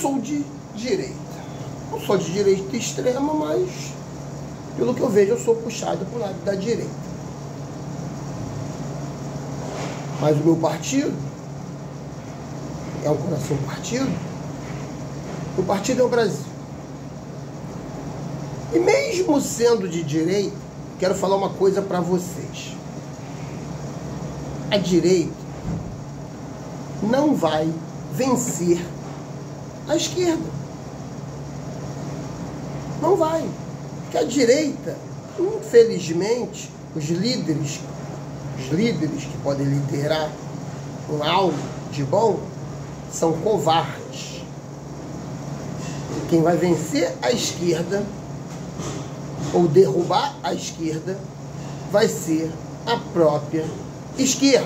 sou de direita. Não sou de direita extrema, mas pelo que eu vejo eu sou puxado para o lado da direita. Mas o meu partido é um coração partido. O partido é o Brasil. E mesmo sendo de direita, quero falar uma coisa para vocês. A direita não vai vencer a esquerda. Não vai. Porque a direita, infelizmente, os líderes que podem liderar um algo de bom, são covardes. Quem vai vencer a esquerda ou derrubar a esquerda vai ser a própria esquerda.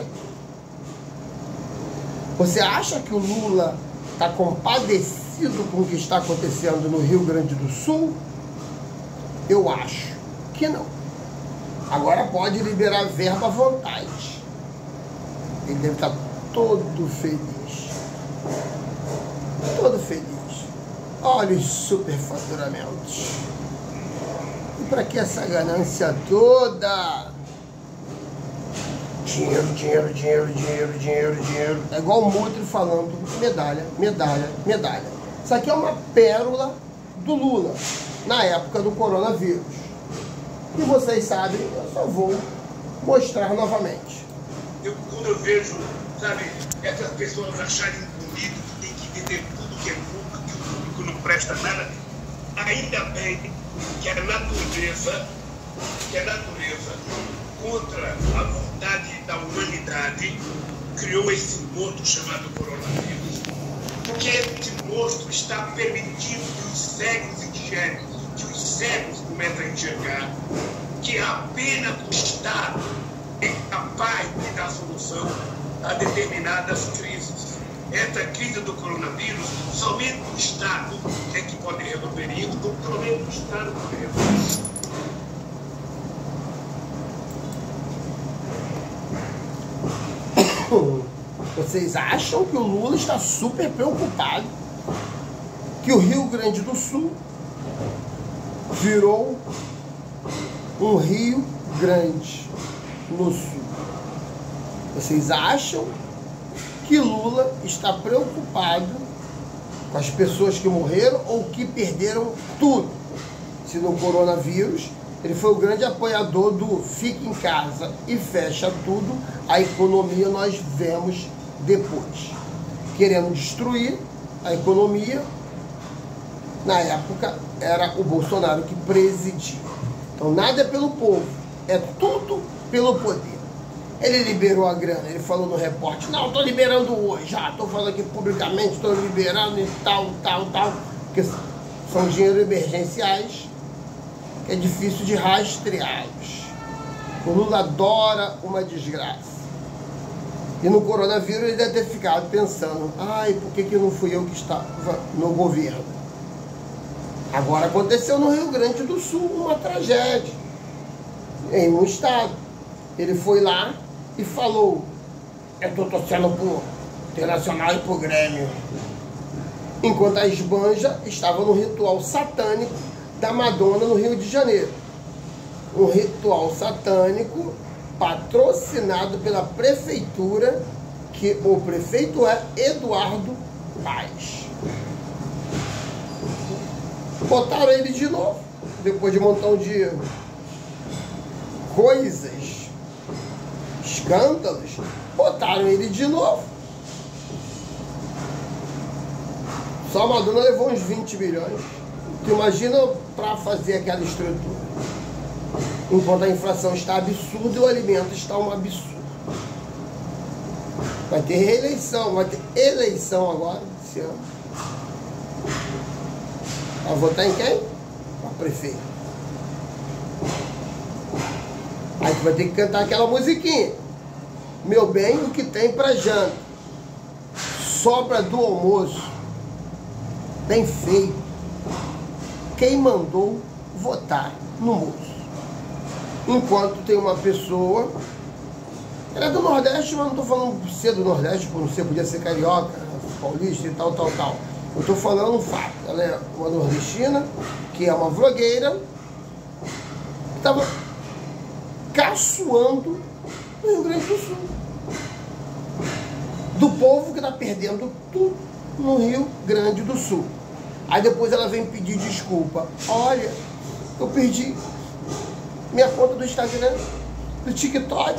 Você acha que o Lula está compadecido com o que está acontecendo no Rio Grande do Sul? Eu acho que não. Agora pode liberar verba à vontade. Ele deve estar todo feliz. Todo feliz. Olha os superfaturamentos. E para que essa ganância toda? Dinheiro, dinheiro, dinheiro, dinheiro, dinheiro, dinheiro. É igual o Mutri falando medalha, medalha, medalha. Isso aqui é uma pérola do Lula na época do coronavírus. E vocês sabem, eu só vou mostrar novamente. Quando eu vejo, sabe, essas pessoas acharem bonito que tem que vender tudo que é público, que o público não presta nada, ainda bem que a natureza, contra a vontade da humanidade, criou esse monstro chamado coronavírus. Porque esse monstro está permitindo que os cegos enxerguem, que os cegos começam a enxergar, que apenas o Estado é capaz de dar solução a determinadas crises. Essa crise do coronavírus, somente o Estado é que pode resolver isso, somente o Estado pode resolver isso. Vocês acham que o Lula está super preocupado que o Rio Grande do Sul virou um Rio Grande no Sul? Vocês acham que Lula está preocupado com as pessoas que morreram ou que perderam tudo? Se no coronavírus ele foi o grande apoiador do fica em casa e fecha tudo, a economia nós vemos depois. Querendo destruir a economia, na época era o Bolsonaro que presidia. Então nada é pelo povo, é tudo pelo poder. Ele liberou a grana, ele falou no repórter, não, estou liberando hoje, já estou falando aqui publicamente, estou liberando e tal, porque são dinheiros emergenciais, que é difícil de rastreá-los. O Lula adora uma desgraça. E no coronavírus ele deve ter ficado pensando, ai, por que não fui eu que estava no governo? Agora aconteceu no Rio Grande do Sul uma tragédia, em um estado. Ele foi lá e falou, eu estou torcendo pro Internacional e pro Grêmio. Enquanto a esbanja estava no ritual satânico da Madonna no Rio de Janeiro. Um ritual satânico patrocinado pela prefeitura, que o prefeito é Eduardo Paes. Botaram ele de novo, depois de um montão de coisas, escândalos, botaram ele de novo. Só a Madonna levou uns 20 milhões. Tu imagina para fazer aquela estrutura. Enquanto a inflação está absurda e o alimento está um absurdo. Vai ter reeleição, vai ter eleição agora, esse ano. Vai votar em quem? Para prefeito. Aí tu vai ter que cantar aquela musiquinha. Meu bem, o que tem para janta? Sobra do almoço. Bem feito. Quem mandou votar no moço? Enquanto tem uma pessoa, ela é do Nordeste, mas não estou falando ser do Nordeste, por não ser, podia ser carioca, paulista e tal. Eu estou falando um fato. Ela é uma nordestina, que é uma vlogueira, que estava caçoando no Rio Grande do Sul. Do povo que está perdendo tudo no Rio Grande do Sul. Aí depois ela vem pedir desculpa. Olha, eu perdi minha conta do Instagram, do TikTok,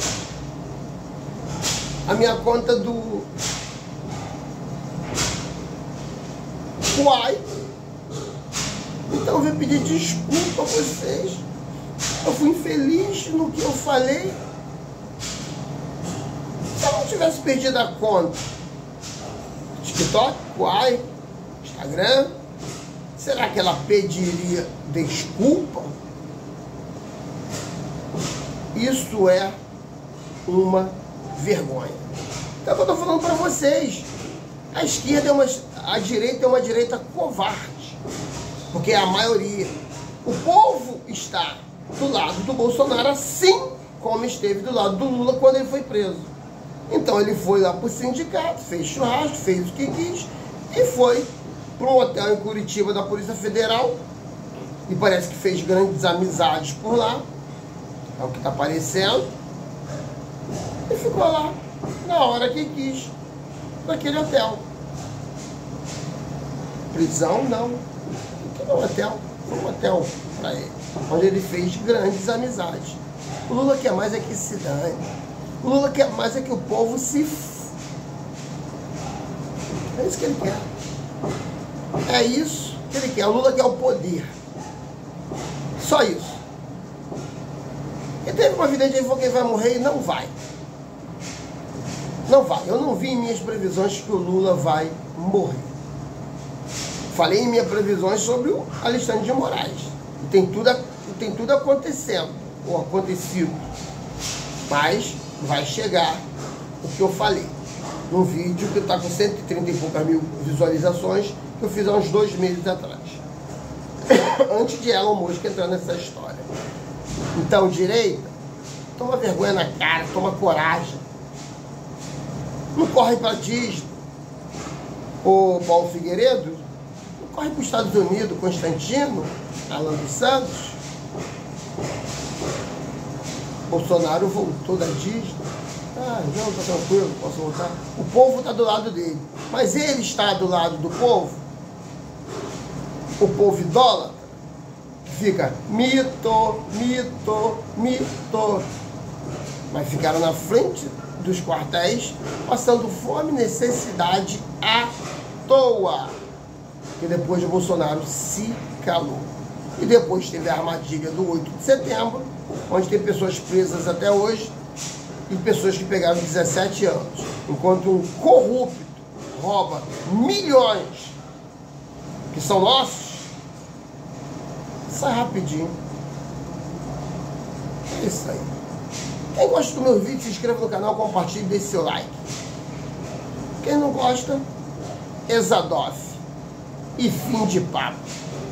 a minha conta do Uai. Então eu vim pedir desculpa a vocês. Eu fui infeliz no que eu falei. Se eu não tivesse perdido a conta, TikTok, Uai, Instagram, será que ela pediria desculpa? Isso é uma vergonha. Então eu estou falando para vocês. A esquerda a direita é uma direita covarde, porque é a maioria. O povo está do lado do Bolsonaro, assim como esteve do lado do Lula quando ele foi preso. Então ele foi lá para o sindicato, fez churrasco, fez o que quis e foi para um hotel em Curitiba da Polícia Federal e parece que fez grandes amizades por lá, é o que está aparecendo, e ficou lá na hora que quis, naquele hotel. Prisão não, aqui no hotel, foi um hotel para ele, onde ele fez grandes amizades. O Lula quer mais é que se dane, o Lula quer mais é que o povo se é isso que ele quer. É isso que ele quer. O Lula quer o poder. Só isso. E teve uma vidente aí que falou que ele vai morrer e não vai. Não vai. Eu não vi em minhas previsões que o Lula vai morrer. Falei em minhas previsões sobre o Alexandre de Moraes. E tem tudo acontecendo, ou acontecido. Mas vai chegar o que eu falei. Num vídeo que está com 130 e poucas mil visualizações, que eu fiz há uns 2 meses atrás. Antes de Elon Musk entrar nessa história. Então, direita, toma vergonha na cara, toma coragem. Não corre para Disney. O Paulo Figueiredo, não corre para os Estados Unidos, Constantino, Alan dos Santos. Bolsonaro voltou da Disney. Ah, não, tá tranquilo, posso voltar. O povo está do lado dele. Mas ele está do lado do povo. O povo idólatra, que fica mito, mito, mito. Mas ficaram na frente dos quartéis, passando fome e necessidade à toa. E depois o Bolsonaro se calou. E depois teve a armadilha do 8 de setembro, onde tem pessoas presas até hoje, e pessoas que pegaram 17 anos. Enquanto um corrupto rouba milhões, que são nossos, sai rapidinho. É isso aí. Quem gosta do meu vídeo, se inscreva no canal, compartilhe e deixe seu like. Quem não gosta, Exadoff. E fim de papo.